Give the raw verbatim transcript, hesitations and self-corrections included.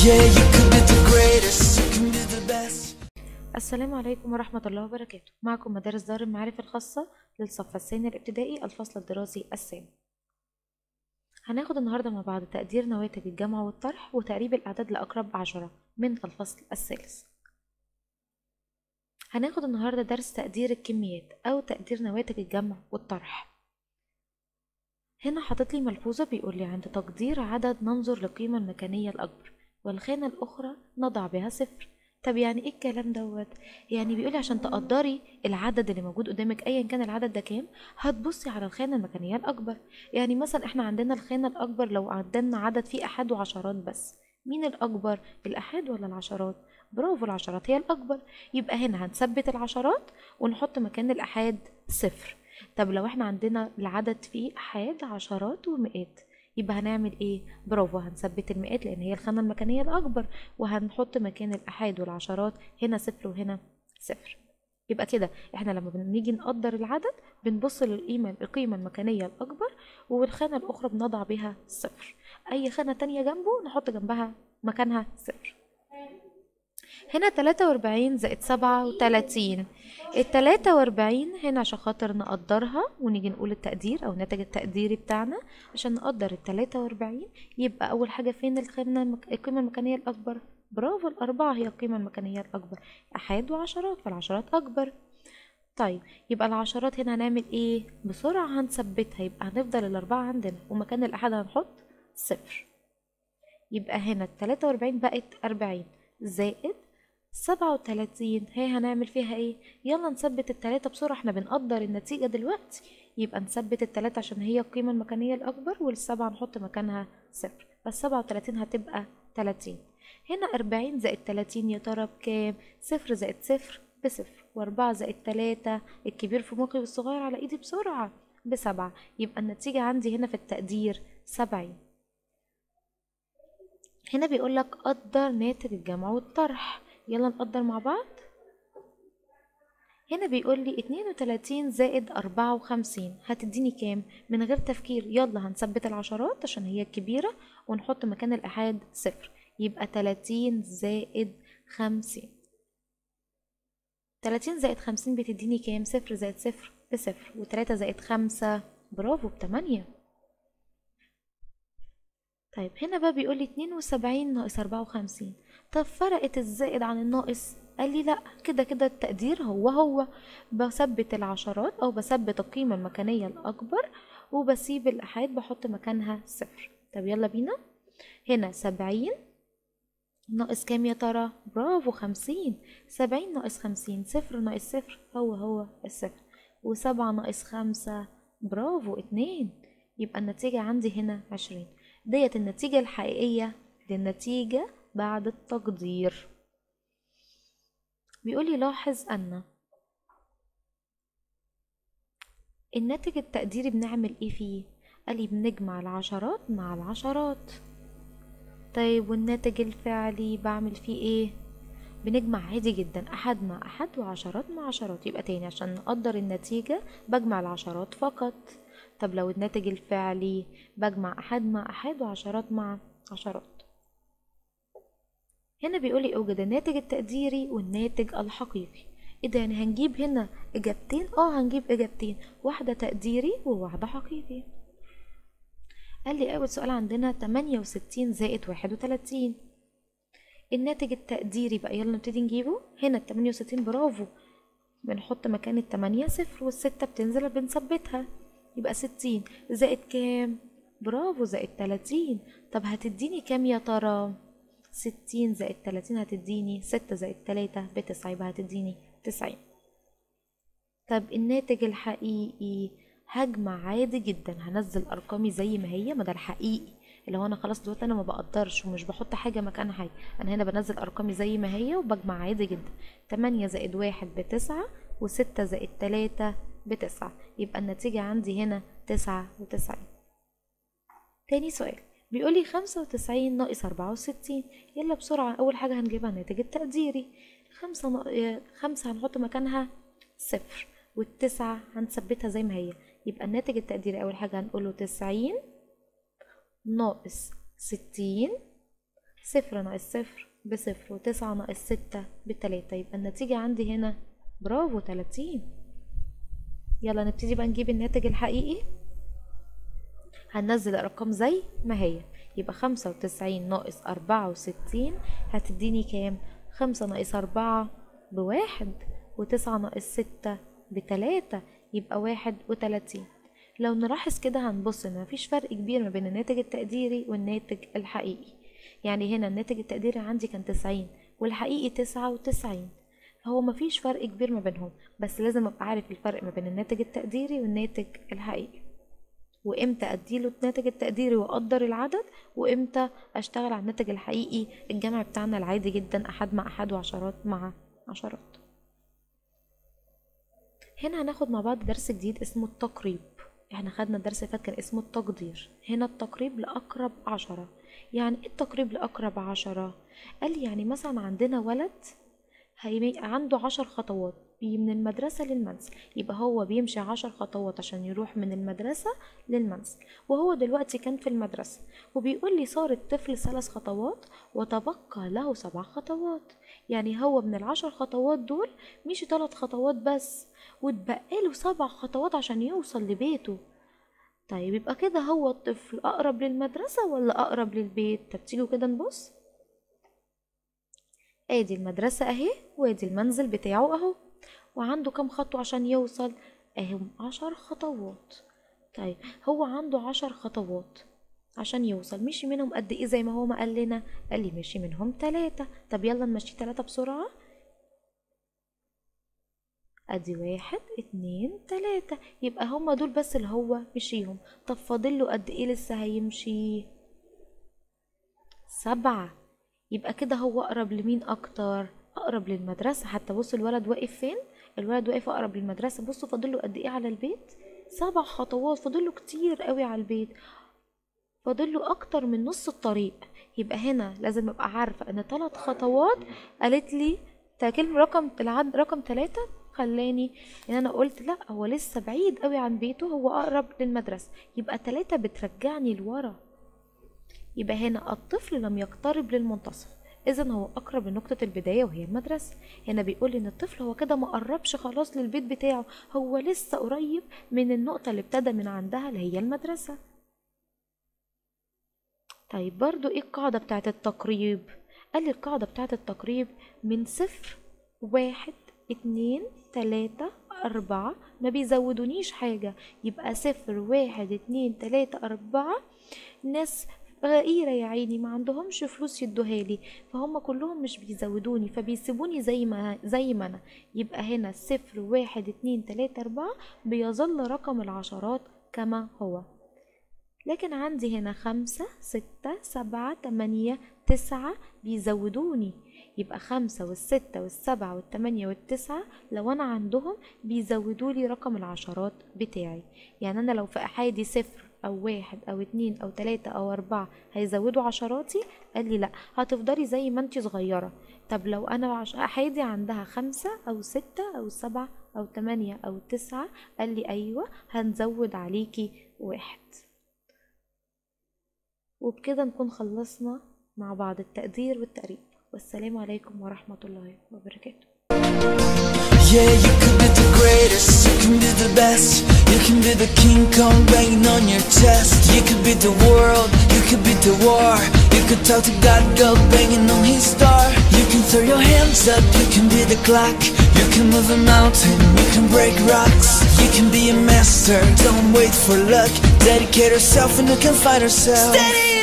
Yeah, you could be the greatest, you can be the best. السلام عليكم ورحمة الله وبركاته. معكم مدارس دار المعارف الخاصة للصف الثاني الابتدائي الفصل الدراسي الثاني. هناخد النهاردة مع بعض تقدير نواتج الجمع والطرح وتقريب الأعداد لأقرب عشرة من الفصل الثالث. هناخد النهاردة درس تقدير الكميات أو تقدير نواتج الجمع والطرح. هنا حاطط لي ملحوظة بيقول لي عند تقدير عدد ننظر للقيمة المكانية الأكبر والخانة الأخرى نضع بها صفر. طب يعني ايه الكلام دوت؟ يعني بيقولي عشان تقدري العدد اللي موجود قدامك ايا كان العدد ده كام، هتبصي على الخانه المكانيه الاكبر. يعني مثلا احنا عندنا الخانه الاكبر لو عندنا عدد فيه احاد وعشرات بس، مين الاكبر، الاحاد ولا العشرات؟ برافو، العشرات هي الاكبر. يبقى هنا هنثبت العشرات ونحط مكان الاحاد صفر. طب لو احنا عندنا العدد فيه احاد عشرات ومئات، يبقى هنعمل ايه؟ برافو، هنثبت المئات لان هي الخانه المكانيه الاكبر، وهنحط مكان الاحاد والعشرات هنا صفر وهنا صفر. يبقى كده احنا لما بنيجي نقدر العدد بنبص للقيمه القيمه المكانيه الاكبر، والخانه الاخرى بنضع بها صفر. اي خانه تانية جنبه نحط جنبها مكانها صفر. هنا تلاتة وأربعين زائد سبعة وتلاتين. التلاتة وأربعين هنا عشان خاطر نقدرها ونيجي نقول التقدير أو الناتج التقديري بتاعنا. عشان نقدر التلاتة وأربعين يبقى أول حاجة فين الخانة المك... القيمة المكانية الأكبر؟ برافو، الأربعة هي القيمة المكانية الأكبر. أحاد وعشرات فالعشرات أكبر. طيب يبقى العشرات هنا هنعمل إيه؟ بسرعة هنثبتها، يبقى هنفضل الأربعة عندنا ومكان الأحد هنحط صفر. يبقى هنا التلاتة وأربعين بقت أربعين زائد سبعة وتلاتين، هي هنعمل فيها ايه؟ يلا نثبت التلاتة بسرعة، احنا بنقدر النتيجة دلوقتي. يبقى نثبت التلاتة عشان هي القيمة المكانية الأكبر، والسبعة نحط مكانها صفر، بس سبعة وتلاتين هتبقى تلاتين. هنا أربعين زائد تلاتين يا ترى بكام؟ صفر زائد صفر بصفر، وأربعة زائد تلاتة الكبير في مخي والصغير على ايدي بسرعة بسبعة. يبقى النتيجة عندي هنا في التقدير سبعين. هنا بيقولك قدر ناتج الجمع والطرح، يلا نقدر مع بعض. هنا بيقول لي اتنين وتلاتين زائد أربعة وخمسين هتديني كام؟ من غير تفكير يلا هنثبت العشرات عشان هي الكبيرة ونحط مكان الأحاد صفر. يبقى تلاتين زائد خمسين. تلاتين زائد خمسين بتديني كام؟ صفر زائد صفر بصفر، وتلاتة زائد خمسة برافو بتمانية. طيب هنا بقى بيقول لي اتنين وسبعين ناقص أربعة وخمسين. طب فرقت الزائد عن الناقص؟ قال لي لا، كده كده التقدير هو هو، بثبت العشرات او بثبت القيمة المكانية الأكبر وبسيب الأحاد بحط مكانها صفر. طب يلا بينا. هنا سبعين ناقص كام يا ترى؟ برافو خمسين. سبعين ناقص خمسين صفر ناقص صفر هو هو الصفر، وسبعة ناقص خمسة برافو اتنين. يبقى النتيجة عندي هنا عشرين. ديت النتيجة الحقيقية للنتيجة بعد التقدير. بيقولي لاحظ أن الناتج التقديري بنعمل ايه فيه؟ قالي بنجمع العشرات مع العشرات. طيب والناتج الفعلي بعمل فيه ايه؟ بنجمع عادي جدا أحد مع أحد وعشرات مع عشرات. يبقى تاني عشان نقدر النتيجة بجمع العشرات فقط. طب لو الناتج الفعلي بجمع أحد مع أحد وعشرات مع عشرات. هنا بيقولي اوجد الناتج التقديري والناتج الحقيقي. ايه ده؟ يعني هنجيب هنا اجابتين؟ اه هنجيب اجابتين، واحدة تقديري وواحدة حقيقي. قال لي اول سؤال عندنا تمانية وستين زائد واحد وتلاتين. الناتج التقديري بقى يلا نبتدي نجيبه. هنا التمانية وستين برافو، بنحط مكان التمانية صفر والستة بتنزل بنثبتها، يبقى ستين زائد كام؟ برافو زائد تلاتين. طب هتديني كام يا ترى؟ ستين زائد تلاتين هتديني ستة زائد تلاتة بتسعة، يبقى هتديني تسعين. طب الناتج الحقيقي هجمع عادي جدا، هنزل ارقامي زي ما هي، ما ده الحقيقي اللي هو انا خلاص دلوقتي انا ما بقدرش ومش بحط حاجه مكان حاجه، انا هنا بنزل ارقامي زي ما هي وبجمع عادي جدا. تمانية زائد واحد بتسعة وستة زائد تلاتة بتسعة، يبقى النتيجه عندي هنا تسعة وتسعين. تاني سؤال بيقولي خمسة وتسعين ناقص أربعة وستين. يلا بسرعة، أول حاجة هنجيبها الناتج التقديري. خمسة نا... خمسة هنحط مكانها صفر، والتسعة هنثبتها زي ما هي. يبقى الناتج التقديري أول حاجة هنقوله تسعين ناقص ستين صفر ناقص صفر بصفر، وتسعة ناقص ستة بتلاتة، يبقى النتيجة عندي هنا برافو تلاتين. يلا نبتدي بقى نجيب الناتج الحقيقي. هننزل الأرقام زي ما هي، يبقى خمسة وتسعين ناقص أربعة وستين هتديني كام؟ خمسة ناقص أربعة بواحد، وتسعة ناقص ستة بتلاتة، يبقى واحد وتلاتين. لو نلاحظ كده هنبص ان مفيش فرق كبير ما بين الناتج التقديري والناتج الحقيقي. يعني هنا الناتج التقديري عندي كان تسعين والحقيقي تسعة وتسعين، هو مفيش فرق كبير ما بينهم، بس لازم ابقى عارف الفرق ما بين الناتج التقديري والناتج الحقيقي، وامتى اديله الناتج التقديري واقدر العدد، وامتى اشتغل على الناتج الحقيقي الجمع بتاعنا العادي جدا، احد مع احد وعشرات مع عشرات. هنا هناخد مع بعض درس جديد اسمه التقريب. احنا خدنا الدرس اللي فات كان اسمه التقدير، هنا التقريب لأقرب عشرة. يعني ايه التقريب لأقرب عشرة؟ قال لي يعني مثلا عندنا ولد عنده عشر خطوات من المدرسة للمنزل، يبقى هو بيمشي عشر خطوات عشان يروح من المدرسة للمنزل، وهو دلوقتي كان في المدرسة، وبيقول لي صار الطفل ثلاث خطوات وتبقى له سبع خطوات. يعني هو من العشر خطوات دول مشي ثلاث خطوات بس، واتبقى له سبع خطوات عشان يوصل لبيته. طيب يبقى كده هو الطفل أقرب للمدرسة ولا أقرب للبيت؟ طب تيجوا كده نبص. ادي المدرسة اهي، وادي المنزل بتاعه اهو، وعنده كم خطوة عشان يوصل؟ اهم عشر خطوات. طيب هو عنده عشر خطوات عشان يوصل، مشي منهم قد ايه زي ما هو ما قال لنا؟ قال لي مشي منهم تلاتة. طب يلا نمشي تلاتة بسرعة. ادي واحد اتنين تلاتة، يبقى هما دول بس اللي هو مشيهم. طب فاضله قد ايه لسه هيمشي؟ سبعة. يبقى كده هو اقرب لمين اكتر؟ اقرب للمدرسة. حتى بصوا الولد واقف فين؟ الولد واقف اقرب للمدرسة. بصوا فاضله قد ايه على البيت؟ سبع خطوات، فاضله كتير قوي على البيت، فاضله اكتر من نص الطريق. يبقى هنا لازم ابقى عارفة ان ثلاث خطوات قالت لي كلمة رقم العد رقم ثلاثة، خلاني ان انا قلت لا هو لسه بعيد قوي عن بيته، هو اقرب للمدرسة. يبقى ثلاثة بترجعني لورا. يبقى هنا الطفل لم يقترب للمنتصف، اذا هو اقرب لنقطة البداية وهي المدرسة. هنا بيقول ان الطفل هو كده ما قربش خلاص للبيت بتاعه، هو لسه قريب من النقطة اللي ابتدى من عندها اللي هي المدرسة. طيب برضو ايه القاعدة بتاعت التقريب؟ قال لي القاعدة بتاعت التقريب من صفر واحد اتنين تلاتة أربعة، ما بيزودونيش حاجة. يبقى صفر واحد اتنين تلاتة أربعة ناس غيرة يا عيني، ما عندهمش فلوس يدوهالي، فهم كلهم مش بيزودوني، فبيسيبوني زي ما زي ما انا. يبقى هنا صفر واحد اتنين تلاتة أربعة بيظل رقم العشرات كما هو. لكن عندي هنا خمسة ستة سبعة تمانية تسعة بيزودوني، يبقى خمسة والستة والسبعة والتمانية والتسعة لو انا عندهم بيزودولي رقم العشرات بتاعي. يعني انا لو في احادي صفر او واحد او اتنين او تلاتة او اربعة هيزودوا عشراتي؟ قال لي لا، هتفضلي زي ما انتي صغيرة. طب لو انا احادي عندها خمسة او ستة او سبعة او تمانية او تسعة؟ قال لي ايوه، هنزود عليكي واحد. وبكده نكون خلصنا مع بعض التقدير والتقريب، والسلام عليكم ورحمة الله وبركاته. Yeah, you could be the greatest, you can be the best, you can be the King Kong banging on your chest. You could be the world, you could be the war, you could talk to God, God banging on his star. You can throw your hands up, you can be the clock, you can move a mountain, you can break rocks. You can be a master, don't wait for luck, dedicate yourself and you can find yourself. Steady!